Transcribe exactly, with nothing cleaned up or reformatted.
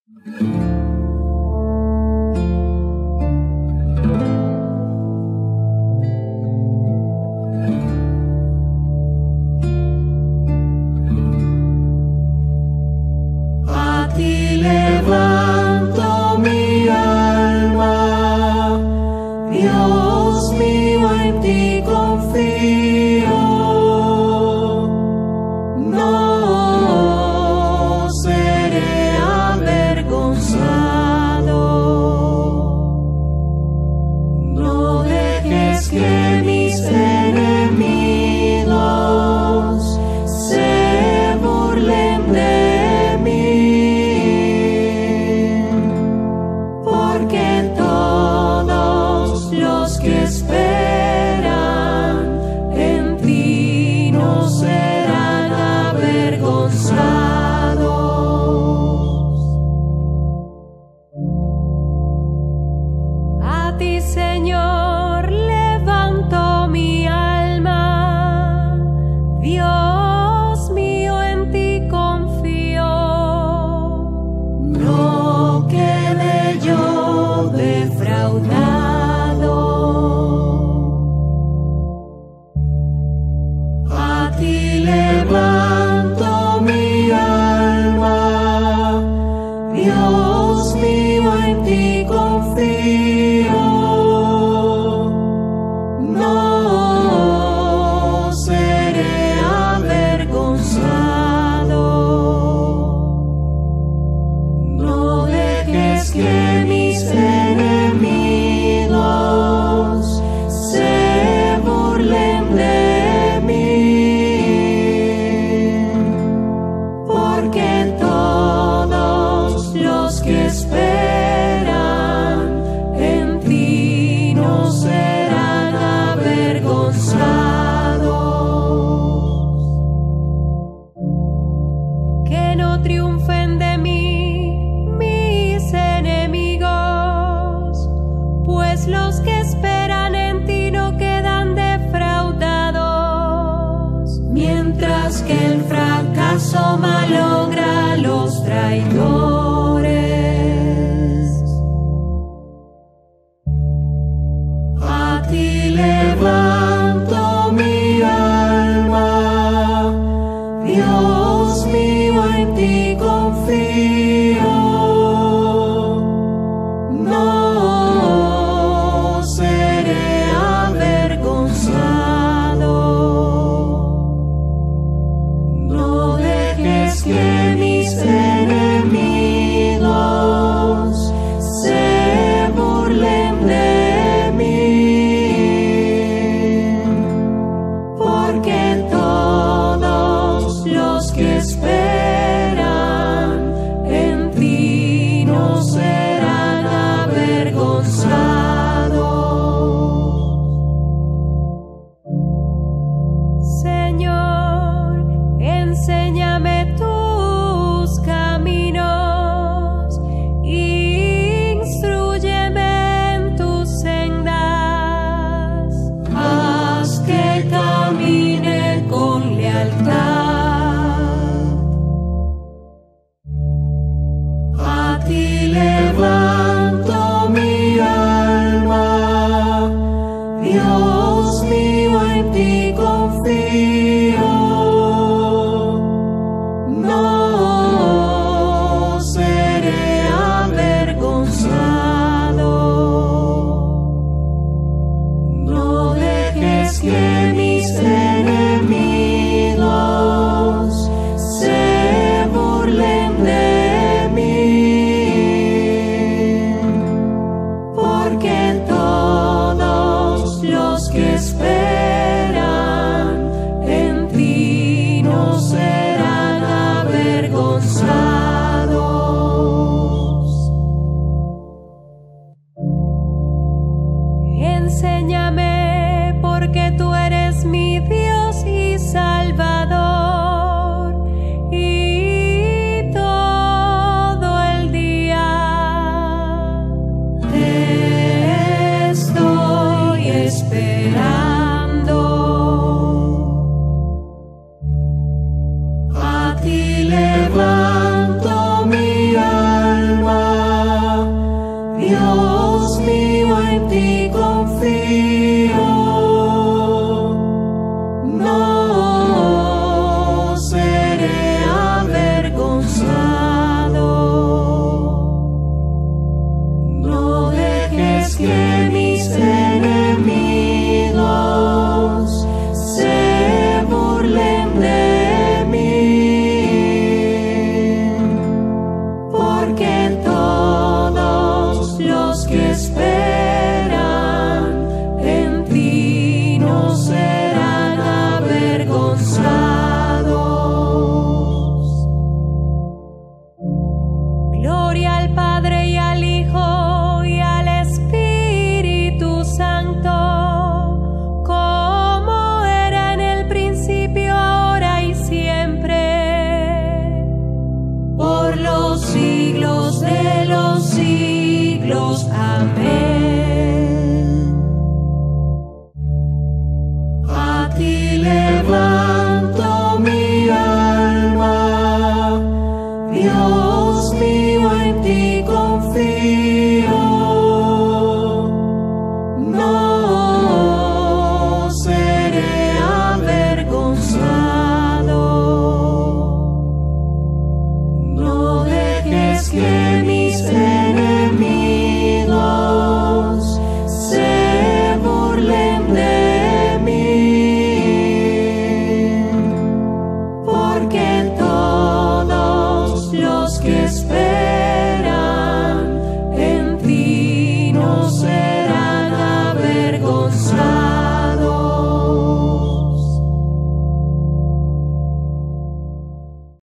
A ti levanto mi alma, Dios mío, en ti confío. No seré avergonzado. No dejes que mis enemigos se burlen de mí, porque todos los que esperan en ti no serán avergonzados. A ti, Señor, levanto mi alma, Dios mío, en ti confío. No quede yo defraudado. A ti levanto mi alma, Dios mío, en ti confío. No seré avergonzado. No dejes que mis enemigos se burlen de mí, porque todos los que esperan en ti no serán avergonzados. Que no triunfen de mí mis enemigos, pues los que esperan en ti no quedan defraudados, mientras que el fracaso malogra los traidores.